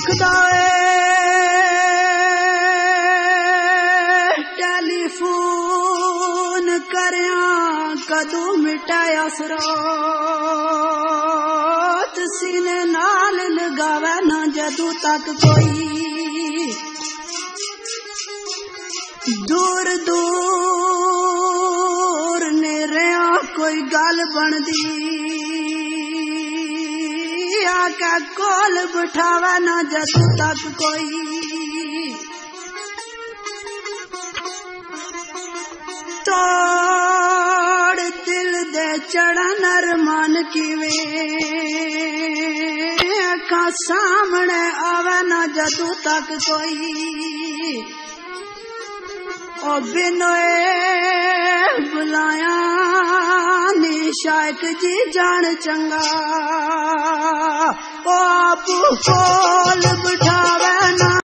आखदा टेलीफोन करया कदू मिटाया स्रोत सीने नाल लगावे ना जदू तक कोई दूर दूर नेरेया कोई गल बनदी आके कोल बिठावे ना जदू तक कोई तोड़ दिल दे चढ़न अरमान किवे अखा सामने आवे ना जदू तक कोई ओ बिनोए बुलाया नी शायक जी जान चंगा ओ आप कोल